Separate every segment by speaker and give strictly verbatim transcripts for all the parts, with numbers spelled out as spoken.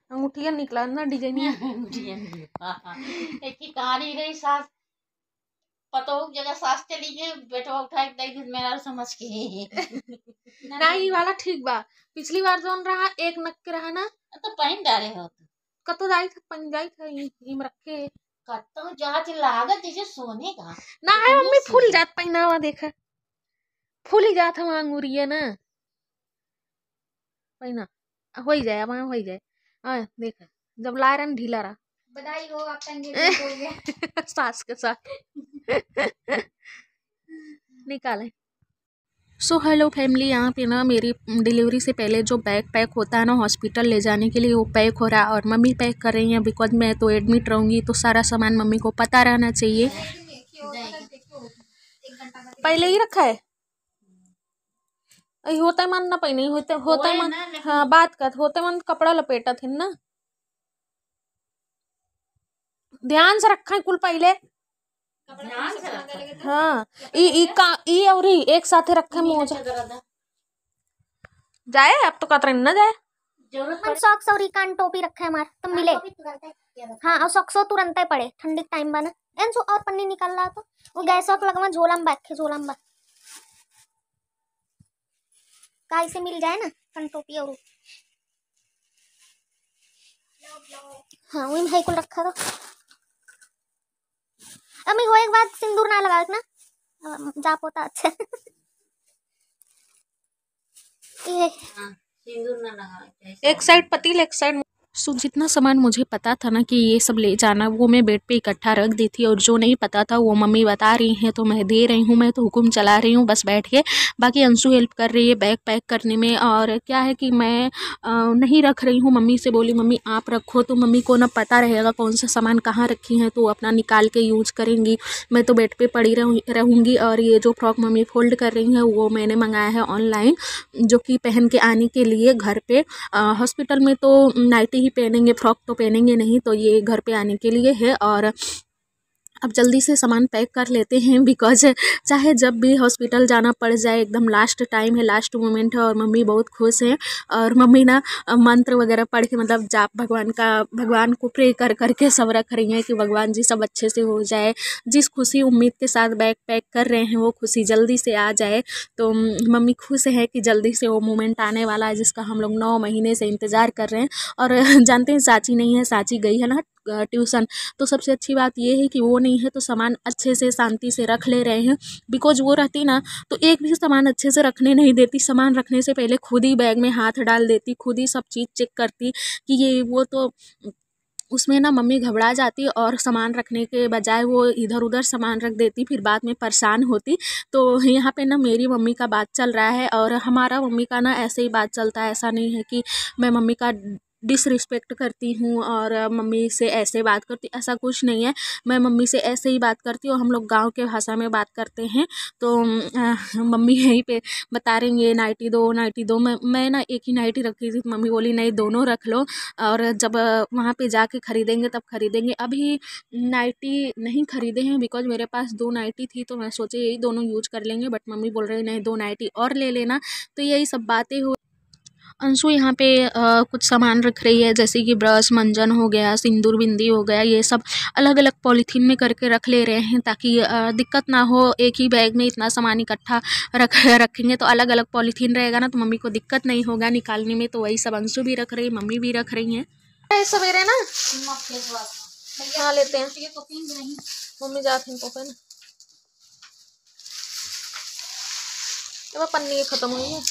Speaker 1: अंगूठिया निकला ना डिजाइनिया।
Speaker 2: एक ही कहानी रही सास पतो जगह सास चली गई बेटवा उठा के दे दी मेरा समझ के
Speaker 1: नहीं वाला ठीक बा। पिछली बार जोन रहा एक नक के रहा ना
Speaker 2: तो पहन डाले हो
Speaker 1: कतो जाई था पन जाई था इम रखे
Speaker 2: कतो जांच लागत जैसे सोने का
Speaker 1: ना है मम्मी फूल जात पहनावा देखा फूल ही जात हम अंगूरिया ना पहना हो ही जाए वहां हो ही जाए। हाँ देखा जब ला रहा ढीला रहा
Speaker 3: बधाई हो आपका एंगेजमेंट हो गया
Speaker 1: सास के साथ निकाले। सो हेलो फैमिली, यहाँ पे ना मेरी डिलीवरी से पहले जो बैग पैक होता है ना हॉस्पिटल ले जाने के लिए वो पैक हो रहा है और मम्मी पैक कर रही हैं बिकॉज मैं तो एडमिट रहूँगी तो सारा सामान मम्मी को पता रहना चाहिए। पहले ही रखा है होता है मन ना पहले होते होता है मन हाँ बात कर होते मन कपड़ा लपेटा थे ना ध्यान से रखा है कुल पहले हाँ ई ई का ई और ई एक साथ रखे मोजा जाए अब तो कतरे न जाए
Speaker 3: जरूरत सॉक्स और कान टोपी रखे हमारे तुम मिले हाँ और सॉक्स तुरंत ही पड़े ठंडी टाइम बना एन सो और पन्नी निकल रहा तो वो गैस ऑफ लगवा झोला में बैठे झोला में काई से मिल जाए ना कान टोपी और हाँ वही भाई को रखा तो अम्मी वो एक बात सिंदूर ना लगा ना जा पोता अच्छा ये
Speaker 2: सिंदूर ना लगा
Speaker 1: एक साइड पतील एक साइड। सो जितना सामान मुझे पता था ना कि ये सब ले जाना वो मैं बेड पे इकट्ठा रख दी थी और जो नहीं पता था वो मम्मी बता रही हैं तो मैं दे रही हूँ। मैं तो हुक्म चला रही हूँ बस बैठ के, बाकी अंशु हेल्प कर रही है बैग पैक करने में। और क्या है कि मैं आ, नहीं रख रही हूँ, मम्मी से बोली मम्मी आप रखो तो मम्मी को ना पता रहेगा कौन सा सामान कहाँ रखी हैं तो वो अपना निकाल के यूज करेंगी। मैं तो बेड पर पड़ी रहूँगी। और ये जो फ्रॉक मम्मी फोल्ड कर रही हैं वो मैंने मंगाया है ऑनलाइन जो कि पहन के आने के लिए घर पे। हॉस्पिटल में तो नाइटी ही पहनेंगे, फ्रॉक तो पहनेंगे नहीं, तो ये घर पे आने के लिए है। और अब जल्दी से सामान पैक कर लेते हैं बिकॉज चाहे जब भी हॉस्पिटल जाना पड़ जाए एकदम लास्ट टाइम है, लास्ट मोमेंट है। और मम्मी बहुत खुश हैं और मम्मी ना मंत्र वगैरह पढ़ के मतलब जाप भगवान का भगवान को प्रे कर करके सब रख रही हैं कि भगवान जी सब अच्छे से हो जाए। जिस खुशी उम्मीद के साथ बैग पैक कर रहे हैं वो खुशी जल्दी से आ जाए। तो मम्मी खुश है कि जल्दी से वो मोमेंट आने वाला है जिसका हम लोग नौ महीने से इंतज़ार कर रहे हैं। और जानते हैं साची नहीं है, साची गई है ना ट्यूशन, तो सबसे अच्छी बात ये है कि वो नहीं है तो सामान अच्छे से शांति से रख ले रहे हैं। बिकॉज वो रहती ना तो एक भी सामान अच्छे से रखने नहीं देती, सामान रखने से पहले खुद ही बैग में हाथ डाल देती, खुद ही सब चीज़ चेक करती कि ये वो, तो उसमें ना मम्मी घबरा जाती और सामान रखने के बजाय वो इधर उधर सामान रख देती, फिर बाद में परेशान होती। तो यहाँ पे ना मेरी मम्मी का बात चल रहा है और हमारा मम्मी का ना ऐसे ही बात चलता है। ऐसा नहीं है कि मैं मम्मी का डिसरिस्पेक्ट करती हूँ और मम्मी से ऐसे बात करती, ऐसा कुछ नहीं है। मैं मम्मी से ऐसे ही बात करती हूँ, हम लोग गांव के भाषा में बात करते हैं। तो आ, मम्मी यहीं पे बता रही ये नाइटी दो नाइटी दो मैं मैं ना एक ही नाइटी रखी थी, मम्मी बोली नहीं दोनों रख लो और जब वहाँ पे जाके खरीदेंगे तब खरीदेंगे। अभी नाइटी नहीं खरीदे हैं बिकॉज मेरे पास दो नाइटी थी तो मैं सोचे यही दोनों यूज कर लेंगे, बट मम्मी बोल रही नहीं दो नाइटी और ले लेना। तो यही सब बातें हो। अंशु यहाँ पे आ, कुछ सामान रख रही है जैसे कि ब्रश, मंजन हो गया, सिंदूर बिंदी हो गया, ये सब अलग अलग पॉलीथीन में करके रख ले रहे हैं ताकि आ, दिक्कत ना हो। एक ही बैग में इतना सामान इकट्ठा रख रखेंगे तो अलग अलग पॉलीथीन रहेगा ना तो मम्मी को दिक्कत नहीं होगा निकालने में। तो वही सब अंशु भी रख रही है, मम्मी भी रख रही हैं। सवेरे ना हाँ लेते हैं मम्मी जाती हैं तो पन्नी खत्म हुई है।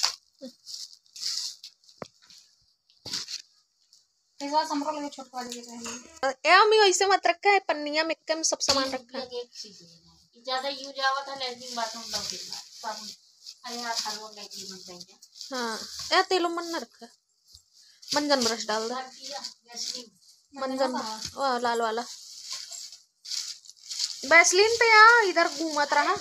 Speaker 1: अम्मी ऐसे मत रखा है, पन्निया में कम सब सामान रखा है।
Speaker 2: ज्यादा यूज आवत है लेकिन बाथरूम साबुन अरे हाथ हलवा लेके बन जाएंगे। हां
Speaker 1: ए तेलो मन न रखा, मंजन ब्रश डाल दे, मंजन ओ लाल वाला वैसलीन पे आ इधर घूमत रहा।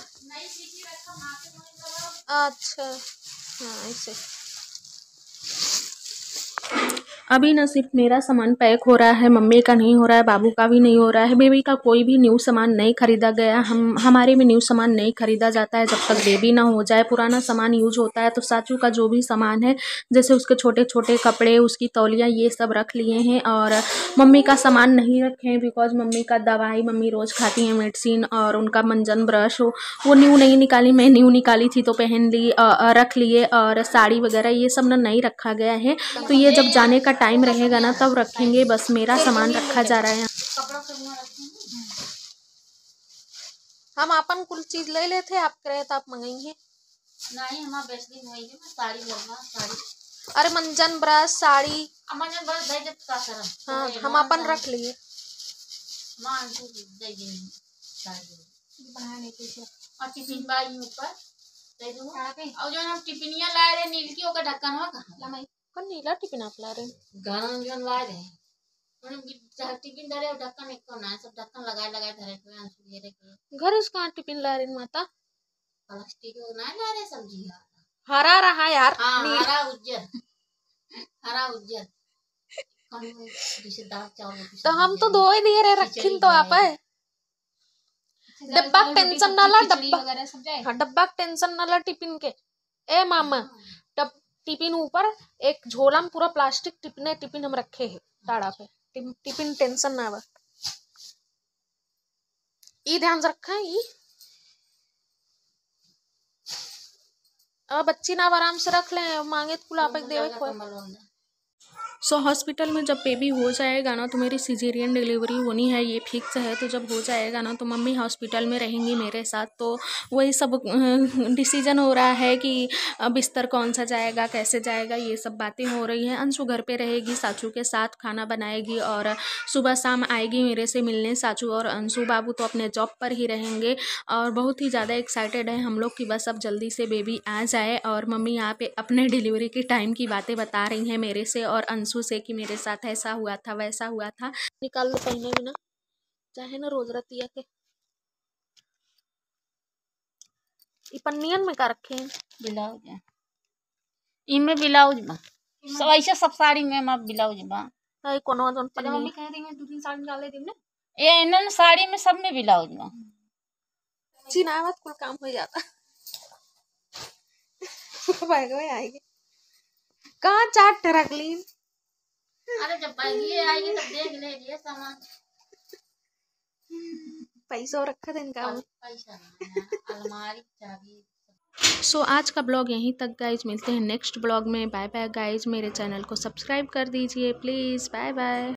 Speaker 1: अच्छा हाँ ऐसे अभी ना सिर्फ मेरा सामान पैक हो रहा है, मम्मी का नहीं हो रहा है, बाबू का भी नहीं हो रहा है, बेबी का कोई भी न्यू सामान नहीं खरीदा गया। हम हमारे में न्यू सामान नहीं खरीदा जाता है जब तक बेबी ना हो जाए। पुराना सामान यूज होता है। तो साचू का जो भी सामान है, जैसे उसके छोटे छोटे कपड़े, उसकी तौलियाँ, ये सब रख लिए हैं। और मम्मी का सामान नहीं रखे हैं बिकॉज मम्मी का दवाई मम्मी रोज़ खाती हैं, मेडिसिन, और उनका मंजन ब्रश हो वो न्यू नहीं निकाली, मैं न्यू निकाली थी तो पहन ली, रख लिए। और साड़ी वगैरह ये सब ना नहीं रखा गया है। तो ये जब जाने का टाइम रहेगा ना तब रखेंगे। बस मेरा सामान रखा जा रहा है। हम अपन कुल चीज ले लेते, आप कहे तो आप मंगाएंगे
Speaker 2: नहीं। हमारा बेस्ट दिन वही है, साड़ी लगना साड़ी।
Speaker 1: अरे मंजन ब्रश साड़ी
Speaker 2: मंजन ब्रश दे दे का सर।
Speaker 1: हाँ हम अपन रख लिए।
Speaker 2: मां को दे देंगे साड़ी बनाने के लिए। और टिफिन बाई ऊपर दे दूंगा। और जो हम टिफिनिया लाए रहे नील की, ओका ढक्कन हुआ कहां लमाई
Speaker 1: कौन नीला टिफिन आप ला रहे हैं?
Speaker 2: घर में जो लाए रहे उन्हें टिफिन धरे ढक्कन एक को ना सब ढक्कन लगाए लगाए धरे के आंसू घेरे के
Speaker 1: घर उस कहां टिफिन ला रहे माता?
Speaker 2: प्लास्टिक ना ला रहे सब्जी
Speaker 1: हरा रहा यार।
Speaker 2: हाँ हरा उज्जर हरा उज्जर जैसे दाल चावल।
Speaker 1: तो हम तो दो ही दिए रहे रखिन तो आप है डब्बा टेंशन ना ला, डब्बा हाँ डब्बा टेंशन ना ला टिफिन के। ए मामा डब टिफिन ऊपर एक झोला में पूरा प्लास्टिक टिफिन टिफिन हम रखे हैं टाड़ा पे। टिफिन टेंशन ना बा, ई ध्यान से रखा है। अब बच्ची ना आराम से रख ले, मांगे तो कुला पे देवे कोई। सो so, हॉस्पिटल में जब बेबी हो जाएगा ना तो मेरी सिजेरियन डिलीवरी होनी है, ये फिक्स है। तो जब हो जाएगा ना तो मम्मी हॉस्पिटल में रहेंगी मेरे साथ। तो वही सब डिसीजन हो रहा है कि बिस्तर कौन सा जाएगा, कैसे जाएगा, ये सब बातें हो रही हैं। अंशु घर पे रहेगी, साचू के साथ खाना बनाएगी और सुबह शाम आएगी मेरे से मिलने साचू। और अंशु बाबू तो अपने जॉब पर ही रहेंगे। और बहुत ही ज़्यादा एक्साइटेड है हम लोग कि बस अब जल्दी से बेबी आ जाए। और मम्मी यहाँ पे अपने डिलीवरी के टाइम की बातें बता रही हैं मेरे से और अंशु से कि मेरे साथ ऐसा हुआ था वैसा हुआ था। निकाल लो पहने भी ना चाहे ना रोज रतिया के। पन्नियन में का रखे हैं
Speaker 2: ब्लाउज, इनमें ब्लाउज बा सब ऐसे सब साड़ी में मां ब्लाउज बा।
Speaker 1: हाय कोनो जोन पन्नी
Speaker 2: मम्मी कह रही है दो तीन साड़ी निकाल दे ना ये इन्होंने साड़ी में सब में ब्लाउज बा।
Speaker 1: चिनावत कुल काम हो जाता बैग में आएगी कहाँ चाट ठरक ली।
Speaker 2: अरे जब बैगी आएगी तब देख ले ये सामान
Speaker 1: पैसा रखा था इनका
Speaker 2: पैसा अलमारी चाबी।
Speaker 1: सो so, आज का ब्लॉग यहीं तक गाइज, मिलते हैं नेक्स्ट ब्लॉग में। बाय बाय गाइज, मेरे चैनल को सब्सक्राइब कर दीजिए प्लीज़। Bye bye.